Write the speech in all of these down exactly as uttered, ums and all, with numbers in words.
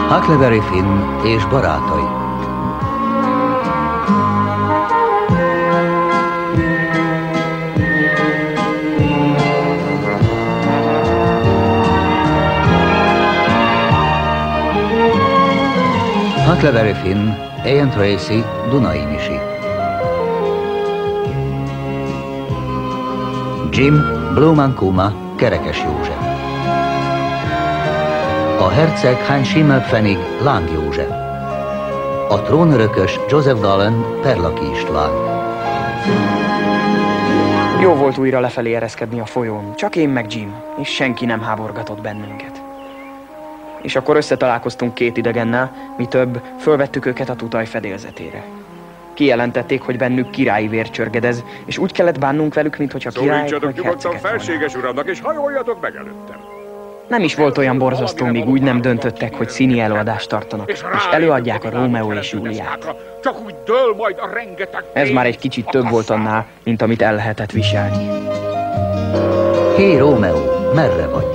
Huckleberry Finn és barátai. Huckleberry Finn, Ian Tracy, Dunai Misi. Jim, Blue Kuma, Kerekes József. A herceg Heinz Schimmelpfennig, Láng József. A trónörökös Joseph Dallin, Perlaki István. Jó volt újra lefelé ereszkedni a folyón, csak én meg Jim, és senki nem háborgatott bennünket. És akkor összetalálkoztunk két idegennel, mi több, fölvettük őket a tutaj fedélzetére. Kijelentették, hogy bennük királyi vér csörgedez, és úgy kellett bánnunk velük, mintha királyok vagy hercegek volna. Felséges uramnak, és hajoljatok meg előttem. Nem is volt olyan borzasztó, míg úgy nem döntöttek, hogy színi előadást tartanak, és előadják a Rómeó és Júliát. Csak úgy dől majd a rengeteg... Ez már egy kicsit több volt annál, mint amit el lehetett viselni. Hé, Rómeó, merre vagy?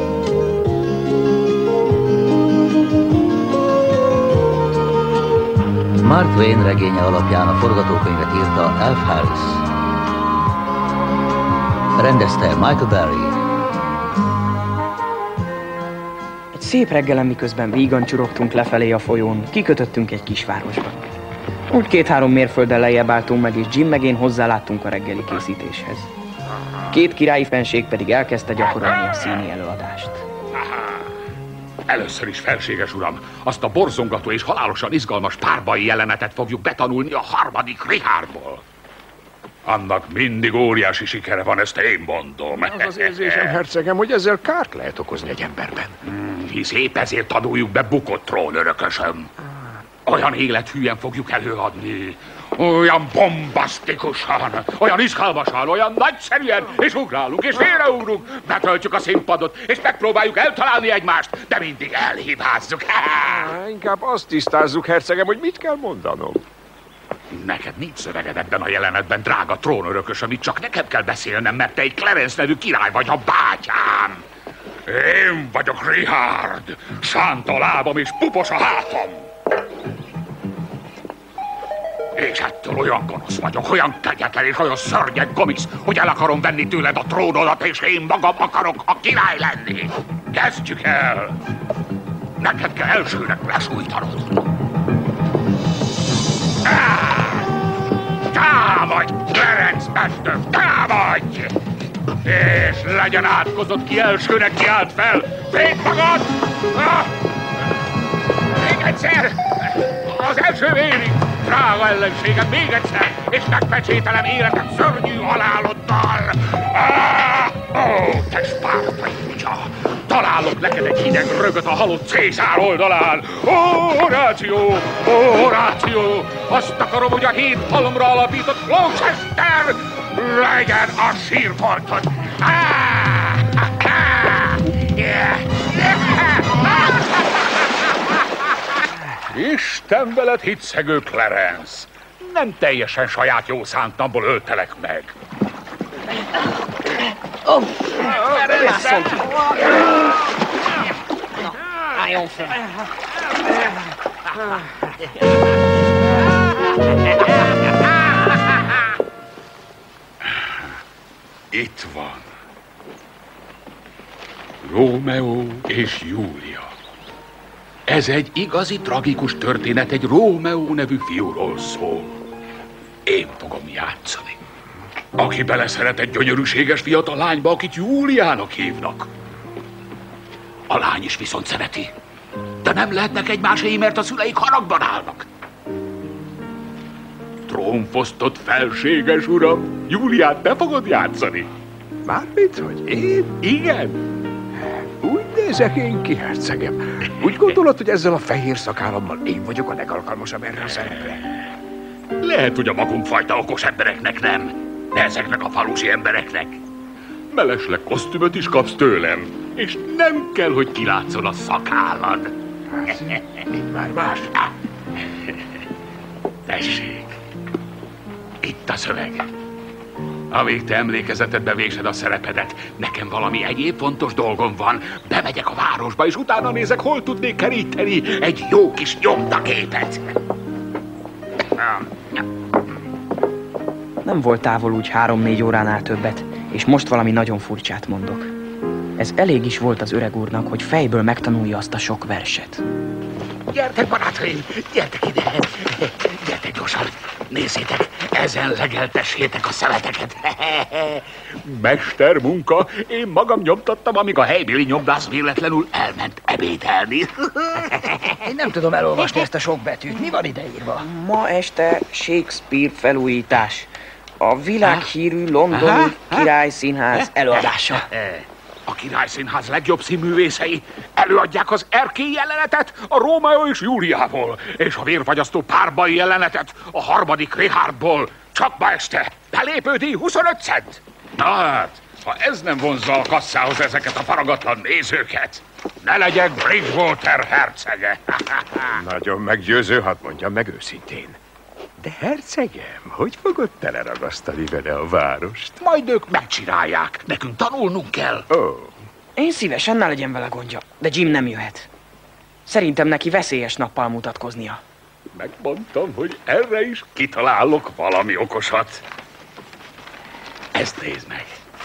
Mark Twain regénye alapján a forgatókönyvet írta Alf Harris. Rendezte Michael Berry. Egy szép reggelen, miközben vígan csurogtunk lefelé a folyón, kikötöttünk egy kisvárosba. Úgy két-három mérfölddel lejjebb álltunk meg, és Jim meg én hozzáláttunk a reggeli készítéshez. Két királyi fenség pedig elkezdte gyakorolni a színi előadást. Először is, felséges uram, azt a borzongató és halálosan izgalmas párbaj jelenetet fogjuk betanulni a harmadik Richardból. Annak mindig óriási sikere van, ezt én mondom. Az az érzésem, hercegem, hogy ezzel kárt lehet okozni egy emberben. Hmm, hisz épp ezért tanuljuk be bukott trónörökösöm. Olyan élethűen fogjuk előadni, olyan bombasztikusan, olyan izgalmasan, olyan nagyszerűen, és ugrálunk, és félreugrunk, betöltjük a színpadot, és megpróbáljuk eltalálni egymást, de mindig elhibázzuk. Há, inkább azt tisztázzuk, hercegem, hogy mit kell mondanom. Neked nincs szöveged ebben a jelenetben, drága trónörökös, amit csak nekem kell beszélnem, mert te egy Clarence nevű király vagy, a bátyám. Én vagyok Richard, sánt a lábam és pupos a hátam. És ettől olyan gonosz vagyok, olyan kegyetlen és olyan szörnyeg gomisz, hogy el akarom venni tőled a trónodat, és én magam akarok a király lenni. Kezdjük el! Neked kell elsőnek lesújtanod. Támadj, Clarence Mester, támadj! És legyen átkozott, ki elsőnek kiált fel. Védd magad! Ah! Még egyszer! Az első vérig! Drága ellenségem, még egyszer, és megpecsételem életed szörnyű haláloddal! Ah! Ó, te spártai kutya! Találok neked egy hideg rögöt a halott Cézár oldalán! Ó, Horáció! Ó, Horáció! Azt akarom, hogy a hét halomra alapított Gloucester legyen a sírfoltod! Ah! Ah! Yeah! Isten veled, hitszegő Clarence! Nem teljesen saját jó szántamból öltelek meg. Oh, László! Álljon fel! Itt van. Rómeó és Júlia. Ez egy igazi tragikus történet, egy Rómeó nevű fiúról szól. Én fogom játszani. Aki beleszeret egy gyönyörűséges fiatal lányba, akit Júliának hívnak. A lány is viszont szereti. De nem lehetnek egymásé, mert a szüleik haragban állnak. Trónfosztott felséges uram, Júliát te fogod játszani. Mármint, hogy én? Igen. Úgy nézek én ki, hercegem. Úgy gondolod, hogy ezzel a fehér szakállammal én vagyok a legalkalmasabb erre a szerepre? Lehet, hogy a magunk fajta okos embereknek nem, de ezeknek a falusi embereknek. Mellesleg kosztümöt is kapsz tőlem, és nem kell, hogy kilátszon a szakállad. Így már más. Tessék, itt a szöveg. Amíg te emlékezetedbe vésed a szerepedet, nekem valami egyéb fontos dolgom van. Bemegyek a városba, és utána nézek, hol tudnék keríteni egy jó kis nyomdaképet. Nem volt távol úgy három-négy óránál többet, és most valami nagyon furcsát mondok. Ez elég is volt az öreg úrnak, hogy fejből megtanulja azt a sok verset. Gyertek, barátaim, gyertek ide! Gyertek gyorsan! Nézzétek, ezen legeltessétek a szemeteket! Mestermunka! Én magam nyomtattam, amíg a helybéli nyomdász véletlenül elment ebédelni. Én nem tudom elolvasni ezt a sok betűt. Mi van ide írva? Ma este Shakespeare felújítás. A világhírű londoni királyszínház előadása. A Királyszínház legjobb színművészei előadják az erkély jelenetet a Rómeó és Júliából, és a vérfagyasztó párbaj jelenetet a harmadik Richardból. Csak ma este. Belépődíj huszonöt cent. Na hát, ha ez nem vonzza a kasszához ezeket a faragatlan nézőket, ne legyek Bridgewater hercege. Nagyon meggyőző, hadd mondjam meg őszintén. De hercegem, hogy fogod teleragasztani vele a várost? Majd ők megcsinálják. Nekünk tanulnunk kell. Ó. Oh. Én szívesen, ne legyen vele gondja, de Jim nem jöhet. Szerintem neki veszélyes nappal mutatkoznia. Megmondtam, hogy erre is kitalálok valami okosat. Ezt nézd meg.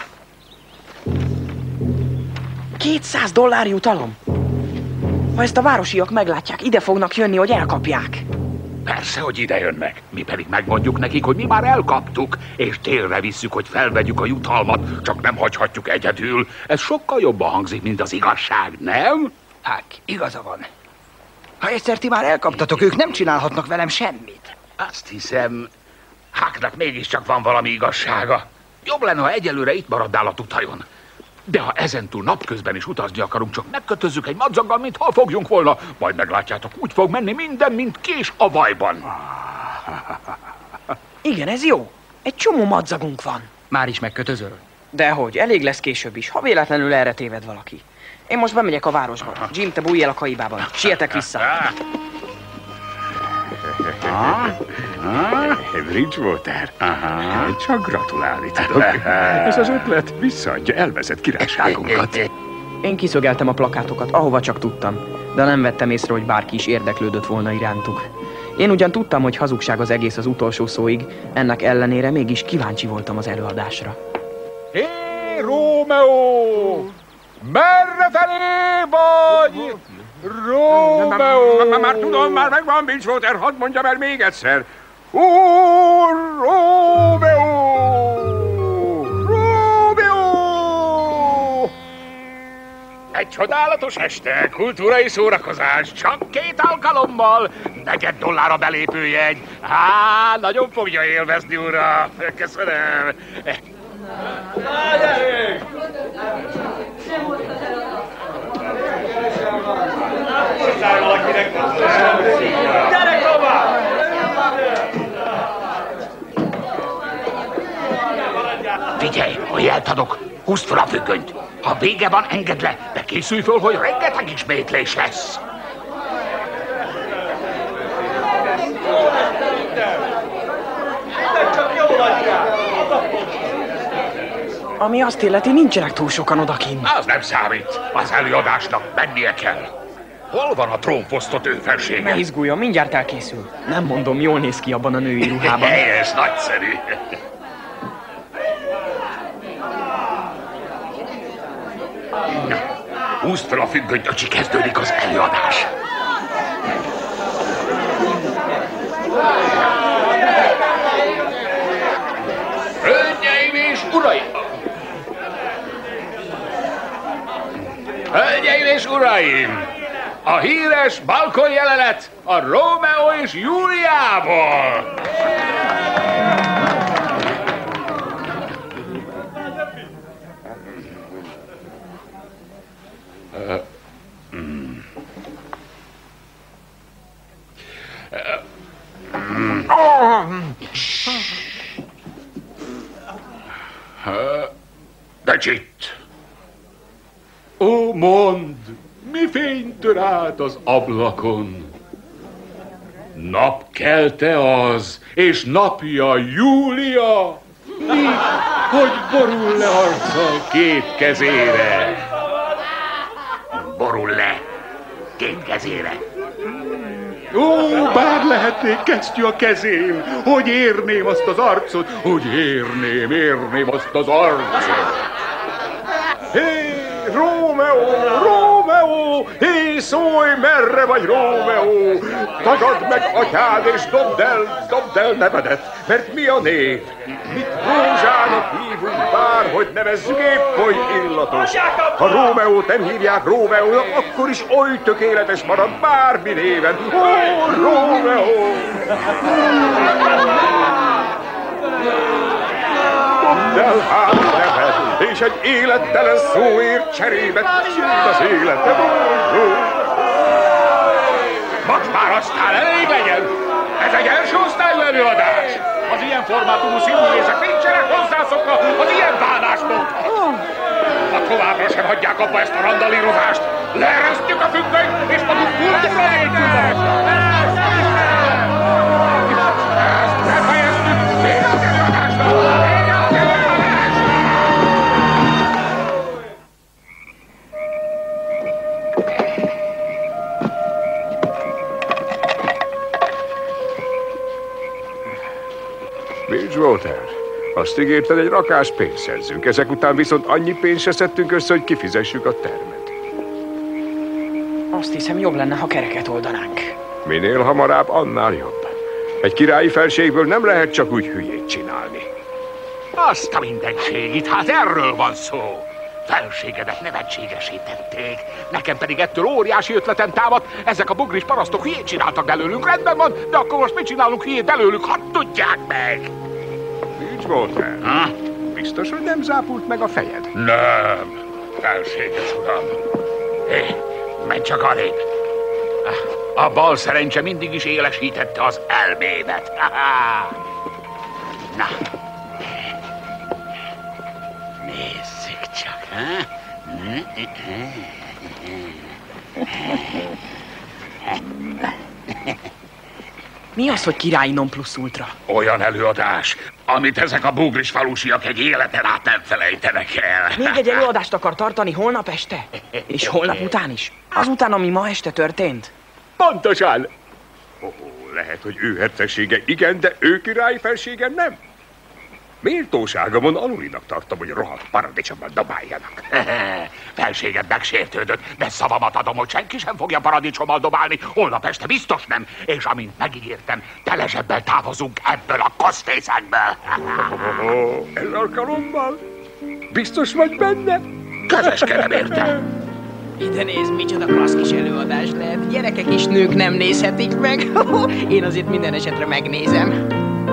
kétszáz dollár jutalom? Ha ezt a városiak meglátják, ide fognak jönni, hogy elkapják. Persze, hogy ide jönnek. Mi pedig megmondjuk nekik, hogy mi már elkaptuk, és télre visszük, hogy felvegyük a jutalmat, csak nem hagyhatjuk egyedül. Ez sokkal jobban hangzik, mint az igazság, nem? Hát, igaza van. Ha egyszer ti már elkaptatok, ők nem csinálhatnak velem semmit. Azt hiszem, Hucknak mégiscsak van valami igazsága. Jobb lenne, ha egyelőre itt maradnál a tutajon. De ha ezentúl napközben is utazni akarunk, csak megkötözzük egy madzaggal, mintha fogjunk volna. Majd meglátjátok, úgy fog menni minden, mint kés a vajban. Igen, ez jó. Egy csomó madzagunk van. Már is megkötözöl? Dehogy, elég lesz később is, ha véletlenül erre téved valaki. Én most bemegyek a városba. Jim, te bújj el a kaibában. Sietek vissza. Bridgewater, csak gratulálni tudok. Ez az ötlet visszaadja elveszett királyságunkat. Én kiszögeltem a plakátokat, ahova csak tudtam, de nem vettem észre, hogy bárki is érdeklődött volna irántuk. Én ugyan tudtam, hogy hazugság az egész az utolsó szóig, ennek ellenére mégis kíváncsi voltam az előadásra. Hé, Rómeó! Merre felé vagy? Rómeó! Már tudom, már megvan, Bridgewater, hadd mondjam el még egyszer. Ó, Rómeó! Rómeó! Egy csodálatos este, kultúrai szórakozás, csak két alkalommal, negyed dollár a belépőjegy. Á, nagyon fogja élvezni, uram. Köszönöm. Gyerek tovább! Figyelj, ha jelt adok, húzd fel a függönyt. Ha vége van, engedd le, de készülj föl, hogy rengeteg ismétlés lesz. Ami azt illeti, nincsenek túl sokan odakint. Az nem számít. Az előadásnak mennie kell. Hol van a trónfosztott ő felsége? Ne izguljon, mindjárt elkészül. Nem mondom, jól néz ki abban a női ruhában. Helyes, nagyszerű. Húzd fel a függönyt, öcsi, kezdődik az előadás. Hölgyeim és uraim! Hölgyeim és uraim! A híres balkon jelenet a Rómeó és Júliából! Uh, mm. Uh, mm. uh, de csitt! Ó, mondd, mi fény tör át az ablakon? Napkelte az, és napja Júlia? Mi hogy borul le arccal két kezére. Borul le két kezére. Ó, bár lehetnék kesztyű a kezén, hogy érném azt az arcot, hogy érném, érném azt az arcot. Hé, Rómeó, Rómeó, hé, szólj, merre vagy, Rómeó? Tagadd meg atyád és dobd el, dobd el nevedet, mert mi a név? Mit rózsának hívunk, bárhogy nevezzük, épp hogy illatos. Ha Rómeót nem hívják Rómeónak, akkor is oly tökéletes marad bármi néven. Ó, Rómeó! Dobd el hát neved, és egy élettelen szóért cserébe tiéd az életed. Most már aztán elég legyen! Ez egy első osztályú előadás! Az ilyen formátumú színművészek nincsenek hozzászokva az ilyen bánásmódhoz! Ha továbbra sem hagyják abba ezt a randalírozást, leeresztjük a függönyt, és maguk kultúra nélkül maradnak! Ezt befejeztük! Vége az előadásnak! Vége az előadásnak! Bridgewater, azt ígérted, egy rakás pénzt szerzünk. Ezek után viszont annyi pénzt se szedtünk össze, hogy kifizessük a termet. Azt hiszem, jobb lenne, ha kereket oldanánk. Minél hamarabb, annál jobb. Egy királyi felségből nem lehet csak úgy hülyét csinálni. Azt a mindenségit, hát erről van szó. Felségedet nevetségesítették. Nekem pedig ettől óriási ötletem támadt. Ezek a bugris parasztok hülyét csináltak belőlünk, rendben van, de akkor most mit csinálunk hülyét belőlük, hadd tudják meg! Bridgewater, Ha? biztos, hogy nem zápult meg a fejed? Nem, felséges uram. Hé, menj csak arrébb. A bal szerencse mindig is élesítette az elmémet. Na, nézzük csak, ha? Mi az, hogy királyi non plus ultra? Olyan előadás, amit ezek a bugris falusiak egy életen át nem felejtenek el. Még egy előadást akar tartani holnap este? És holnap után is? Azután, ami ma este történt? Pontosan. Oh, lehet, hogy ő hercegsége igen, de ő királyi felsége nem. Méltóságomon alulinak tartom, hogy rohadt paradicsomban dobáljanak. Felséged megsértődött, de szavamat adom, hogy senki sem fogja paradicsommal dobálni. Holnap este biztos nem. És amint megígértem, telezsebbel távozunk ebből a koszfészekből. Ez alkalommal? Biztos vagy benne? Közöskedem érte. Ide nézd, micsoda klassz kis előadás lehet. Gyerekek és nők nem nézhetik meg. Én azért minden esetre megnézem.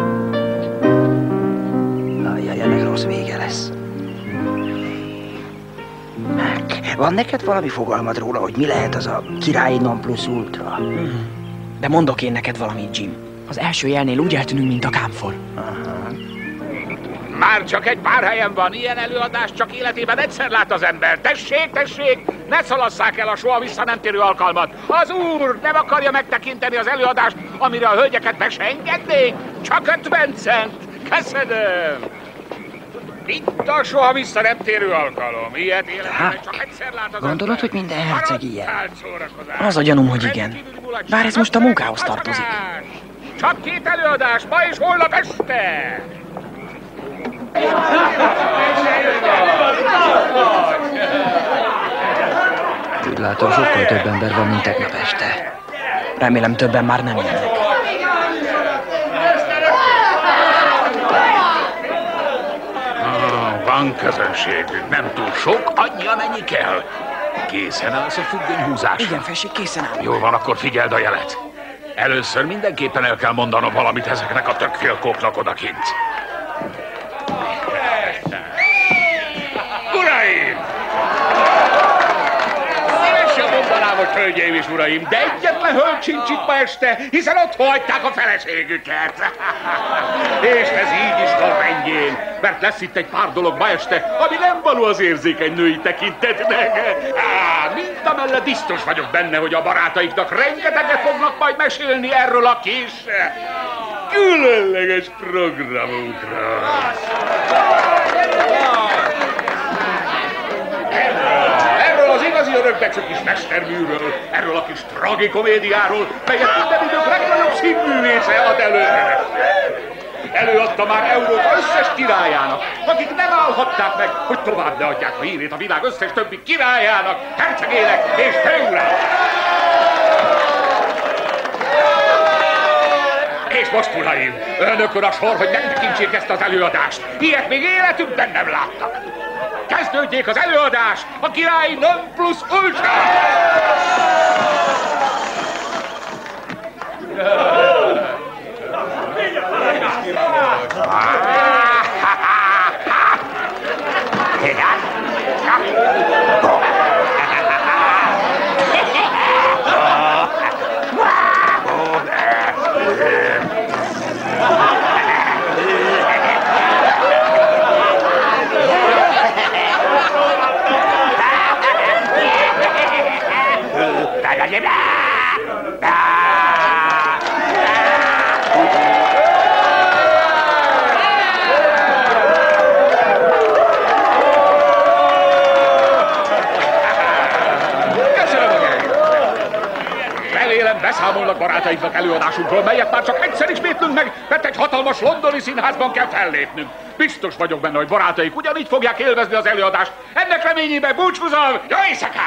Ajjaj, ennek rossz vége lesz. Van neked valami fogalmad róla, hogy mi lehet az a királyi non plus ultra? De mondok én neked valamit, Jim. Az első jelnél úgy eltűnünk, mint a kámfor. Már csak egy pár helyen van, ilyen előadást csak életében egyszer lát az ember. Tessék, tessék, ne szalasszák el a soha vissza nem térő alkalmat. Az úr nem akarja megtekinteni az előadást, amire a hölgyeket meg se engednék. Csak ötven cent. Köszönöm. Itt a soha vissza nem térő alkalom. Ilyet életében csak egyszer lát az Gondolod, ember. hogy minden herceg ilyen? Az a gyanúm, hogy igen. Bár ez most a munkához tartozik. Csak két előadás, ma és holnap este. Úgy látom, sokkal több ember van, mint tegnap este. Remélem, többen már nem jönnek. Ah, van közönségünk, nem túl sok, annyi, amennyi kell. Készen állsz a függönyhúzásra? Igen, felség, készen áll. Jó van, akkor figyeld a jelet. Először mindenképpen el kell mondanom valamit ezeknek a tökfélkóknak odakint. Uraim! Szívesen mondanám, hogy hölgyeim és uraim, de egyetlen hölgy sincs itt ma este, hiszen ott hagyták a feleségüket. És ez így is van rendjén, mert lesz itt egy pár dolog ma este, ami nem való az érzékeny női tekintetnek. Á, mint amellett biztos vagyok benne, hogy a barátaiknak rengeteget fognak majd mesélni erről a kis különleges programunkra. Erről az igazi örökbecsű kis mesterműről, erről a kis tragikomédiáról, melyet minden idők legnagyobb színművésze ad elő. Előadta már Európa összes királyának, akik nem állhatták meg, hogy tovább ne adják a hírét a világ összes többi királyának, hercegének és főurának. És most, uraim, önökön a sor, hogy megtekintsék ezt az előadást. Ilyet még életükben nem láttak. Kezdődjék az előadás, a királyi non plus ultra! Beszámolnak barátainknak előadásunkról, melyet már csak egyszer ismétlünk meg, mert egy hatalmas londoni színházban kell fellépnünk. Biztos vagyok benne, hogy barátaik ugyanígy fogják élvezni az előadást. Ennek reményében búcsúzom! Jó éjszakát!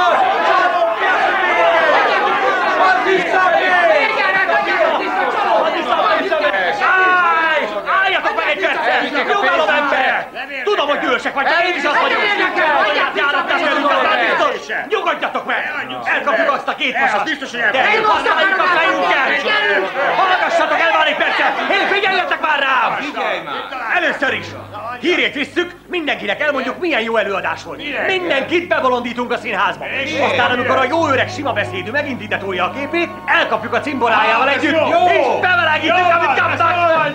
Álljatok meg egy percet! Nyugalom, ember! Tudom, hogy dühösek vagy, de én is azt vagyok! Nyugodjatok meg! Elkapjuk azt a két vasat! De elkapjuk a fejünkkel! Hallgassatok el már egy percet! Én figyeljetek már rám! Először is! Hírét visszük, mindenkinek elmondjuk, milyen jó előadás volt. Mindenkit bebolondítunk a színházba. Aztán, amikor a jó öreg sima beszédű megint ide tolja a képét, elkapjuk a cimborájával együtt, és bemelegítünk, amit kaptak!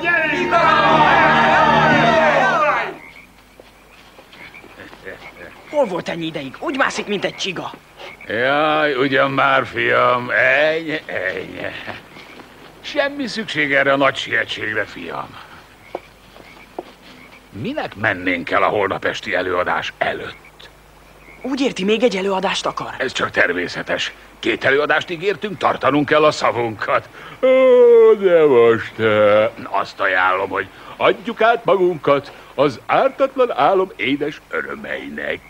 Hol volt ennyi ideig? Úgy mászik, mint egy csiga. Jaj, ugyan már, fiam, ennyi, ennyi. Semmi szükség erre a nagy sietségre, fiam. Minek mennénk el a holnap esti előadás előtt? Úgy érti, még egy előadást akar? Ez csak természetes. Két előadást ígértünk, tartanunk kell a szavunkat. Ó, de most uh, azt ajánlom, hogy adjuk át magunkat az ártatlan álom édes örömeinek.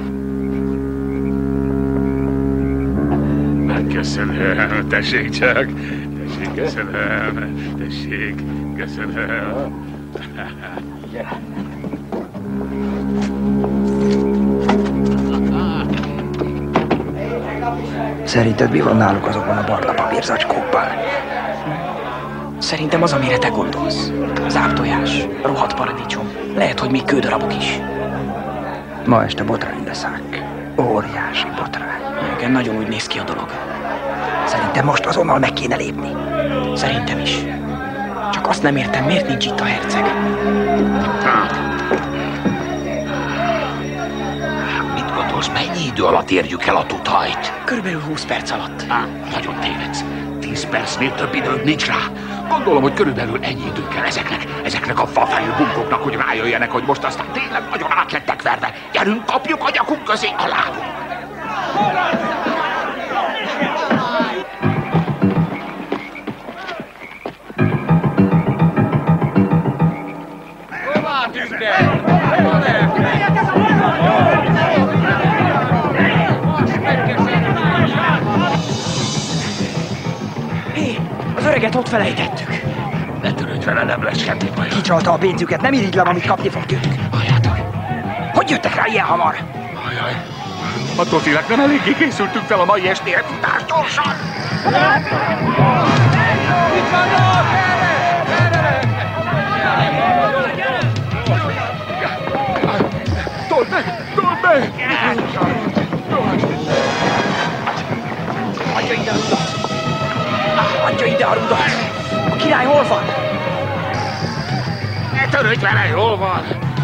Köszönöm, tessék csak. Tessék, köszönöm. Tessék, köszönöm. Gyere. Szerinted mi van náluk azokban a barna papírzacskókban? Szerintem az, amire te gondolsz. Záptojás, rohadt paradicsom. Lehet, hogy még kődarabok is. Ma este botrány leszák. Óriási botrány. Igen, nagyon úgy néz ki a dolog. Szerintem most azonnal meg kéne lépni. Szerintem is. Csak azt nem értem, miért nincs itt a herceg. Mit gondolsz, mennyi idő alatt érjük el a tutajt? Körülbelül húsz perc alatt. Á, nagyon tévedsz. tíz percnél több időd nincs rá. Gondolom, hogy körülbelül ennyi idő kell ezeknek, ezeknek a fafejű bunkoknak, hogy rájöjjenek, hogy most aztán tényleg nagyon át lettek verve. Gyerünk, kapjuk a nyakunk közé a lábunk. Hé, az öreget ott felejtettük. Ne törődj vele, nem lesz semmi baj. Kicsalta a pénzüket, nem irigylem, amit kapni fog tőlük. Halljátok. Hogy jöttek rá ilyen hamar? Ajaj. Attól félek, nem eléggé készültünk fel a mai estéhez. Futás gyorsan! Itt vannak! Told meg! Told meg! Adja ide a rudat! Adja ide a rudat! A király hol van? Ne törődj vele, jól van!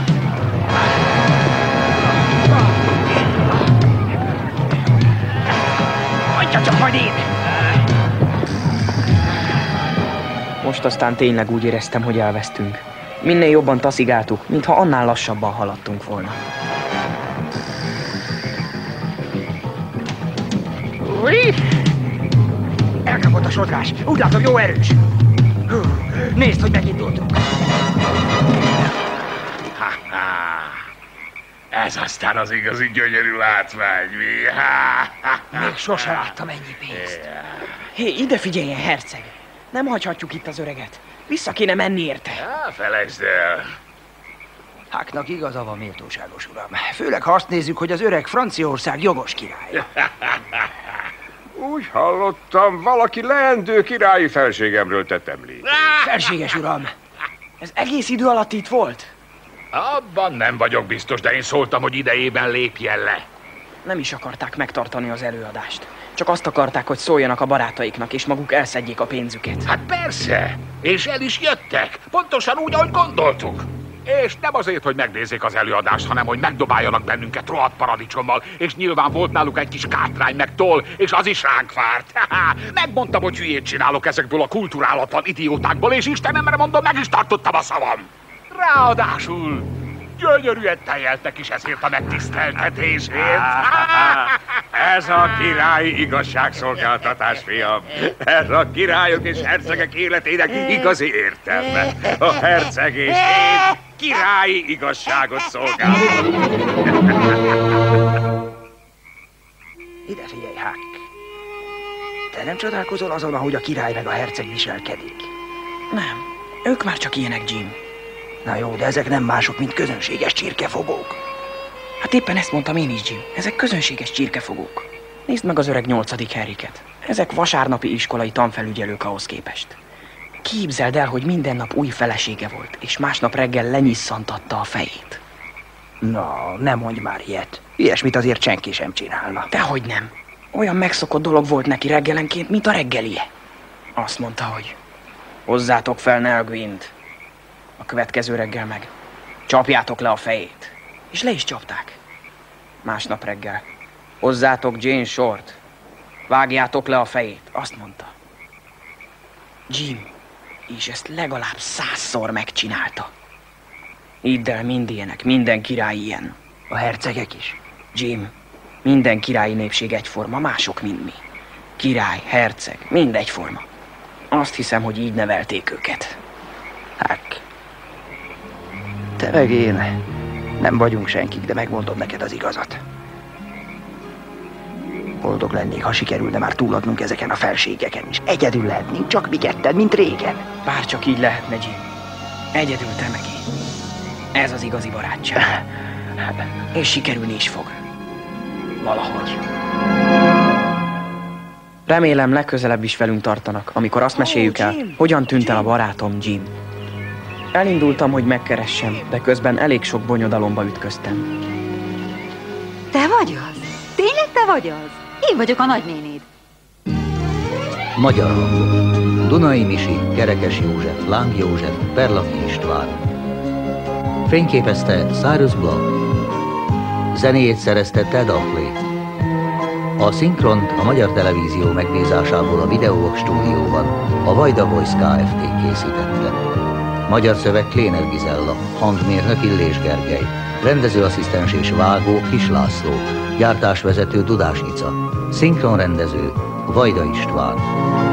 Adja csak majd én! Most aztán tényleg úgy éreztem, hogy elvesztünk. Minél jobban taszigáltuk, mintha annál lassabban haladtunk volna. Új! Elkapott a sodrás. Úgy látom, jó erős. Hú, nézd, hogy megindultunk. Ha-ha. Ez aztán az igazi gyönyörű látvány, mi? Ha-ha. Még sose láttam ennyi pénzt. Hé, ide figyeljen, herceg! Nem hagyhatjuk itt az öreget. Vissza kéne menni érte. Ja, felejtsd el. Háknak igaza van, méltóságos uram. Főleg ha azt nézzük, hogy az öreg Franciaország jogos király. Úgy hallottam, valaki leendő királyi felségemről tett említést. Felséges uram! Ez egész idő alatt itt volt? Abban nem vagyok biztos, de én szóltam, hogy idejében lépjen le. Nem is akarták megtartani az előadást. Csak azt akarták, hogy szóljanak a barátaiknak, és maguk elszedjék a pénzüket. Hát persze, és el is jöttek. Pontosan úgy, ahogy gondoltuk. És nem azért, hogy megnézzék az előadást, hanem hogy megdobáljanak bennünket rohadt paradicsommal, és nyilván volt náluk egy kis kátrány meg toll, és az is ránk várt. Megmondtam, hogy hülyét csinálok ezekből a kulturálatlan idiótákból, és Istenemre mondom, meg is tartottam a szavam. Ráadásul gyönyörűen tejeltek is ezért a megtiszteltetésért. Ez a királyi igazságszolgáltatás, fiam. Ez a királyok és hercegek életének igazi értelme. A herceg és én királyi igazságot szolgálunk. Ide figyelj, Hák. Te nem csodálkozol azon, ahogy a király meg a herceg viselkedik? Nem, ők már csak ilyenek, Jim. Na jó, de ezek nem mások, mint közönséges csirkefogók. Hát éppen ezt mondtam én is, Jim. Ezek közönséges csirkefogók. Nézd meg az öreg nyolcadik Henriket. Ezek vasárnapi iskolai tanfelügyelők ahhoz képest. Képzeld el, hogy minden nap új felesége volt, és másnap reggel lenyisszantatta a fejét. Na, ne mondj már ilyet. Ilyesmit azért senki sem csinálna. Dehogy nem. Olyan megszokott dolog volt neki reggelenként, mint a reggelie. Azt mondta, hogy hozzátok fel Nell-Gwyn-t. A következő reggel meg csapjátok le a fejét. És le is csapták. Másnap reggel hozzátok Jane Short. Vágjátok le a fejét. Azt mondta. Jim, és ezt legalább százszor megcsinálta. Hidd el, mind ilyenek, minden király ilyen. A hercegek is? Jim, minden királyi népség egyforma, mások, mint mi. Király, herceg, mind egyforma. Azt hiszem, hogy így nevelték őket. Hák. Te meg én nem vagyunk senkik, de megmondom neked az igazat. Boldog lennék, ha sikerülne már túladnunk ezeken a felségeken is. Egyedül lehetnénk, csak mi ketten, mint régen. Bár csak így lehetne, Jim. Egyedül te meg én. Ez az igazi barátság. És sikerülni is fog. Valahogy. Remélem legközelebb is velünk tartanak, amikor azt meséljük el, hogyan tűnt el a barátom Jim. Elindultam, hogy megkeressem, de közben elég sok bonyodalomba ütköztem. Te vagy az? Tényleg te vagy az? Én vagyok a nagynénéd. Magyar hangok. Dunai Misi, Kerekes József, Láng József, Perlaki István. Fényképezte Cyrus Block. Zenéjét szerezte Ted Oakley. A szinkront a Magyar Televízió megbízásából a Videovox stúdióban a Vajda Voice Kft. Készítette. Magyar szöveg Kléner Gizella, hangmérnök Illés Gergely, rendezőasszisztens és vágó Kis László, gyártásvezető Dudás Ica, szinkronrendező Vajda István.